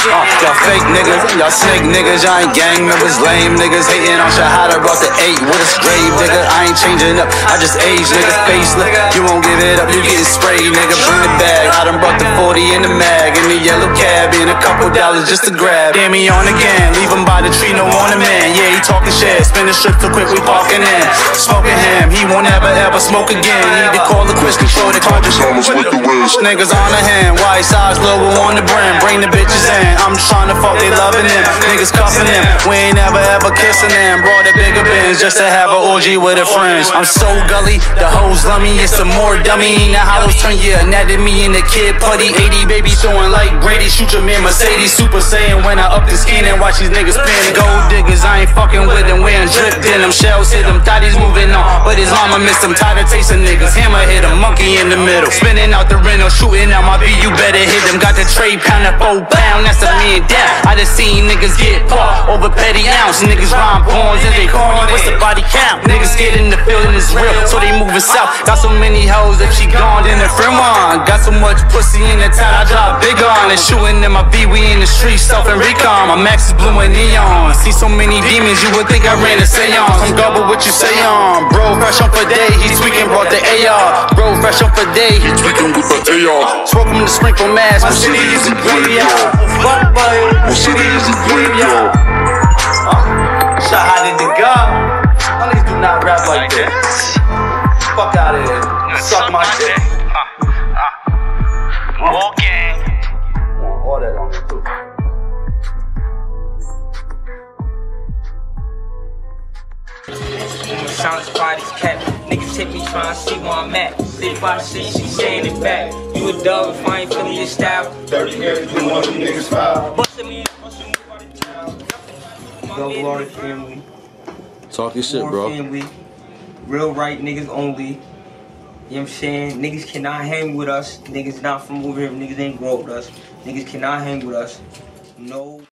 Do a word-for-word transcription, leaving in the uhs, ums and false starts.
Uh, y'all fake niggas, y'all snake niggas, y'all ain't gang members, lame niggas, hating on Shahadah, brought the eight with a grave, nigga. I ain't changing up, I just age, nigga. Facelift, you won't give it up, you getting sprayed, nigga. Bring the bag, I done brought the forty in the mag, in the yellow cab, and a couple dollars just to grab. Damn me on again, leave him by the tree, no on the man. Yeah, he talking shit, spin the strip too quick, we parking in. Smoking him, he won't ever ever smoke again. Need to call the quiz control, the charges almost with the whiz. Niggas on the hand, white size logo on the brim. Bring the bitches in, I'm just trying to fuck, they loving him. Niggas cuffing him, we ain't ever ever kissing them. Brought a bigger Benz just to have an orgy with her friends. I'm so gully, the hoes love me, it's some more dummy. The hollows turn your anatomy in the kid putty. eighty baby throwing like Brady, shoot your man Mercedes. Super Saiyan when I up the skin and watch these niggas spin. Gold diggers, I ain't fucking with them, wearing drip denim. Shells hit them, thought he's moving on, but his mama missed him. Tired of tasting niggas, hammer hit him, monkey in the middle. Spinning out the rental, shooting out my beat, you better hit him. Got the tray pound at four pound, that's a man down. I just seen niggas get caught over petty ounce. Niggas rhyme poems and they call me, what's the body count? Niggas get in the feeling is real, so they moving south. Got so many hoes, if she gone, then the friend one. Got so much pussy in the town, I drop big on. And shooting in my beat, we in the streets, stuff and recon. My max is blue and neon. See so many demons, you would think I ran a seance. I'm gobble what you say on. Bro, fresh on for day, he tweaking, brought the A R. Bro, fresh on for day, he tweaking with the A R. Smoke him to sprinkle mask, my city is a graveyard. My city is a graveyard. Shahadah the God. All niggas do not rap like this. Fuck out of here. Suck my dick. Wall gang. All that on it too. Silence parties kept. Niggas hit me trying to see where I'm at. Sit by the shit, she saying it back. You a dog if I ain't feeling your style. thirty years, been one of them niggas foul. Bustin' me, bustin' me by the town. Double R family. Talk your shit, bro. Family. Real right niggas only. You know what I'm saying? Niggas cannot hang with us. Niggas not from over here. Niggas ain't grow with us. Niggas cannot hang with us. No.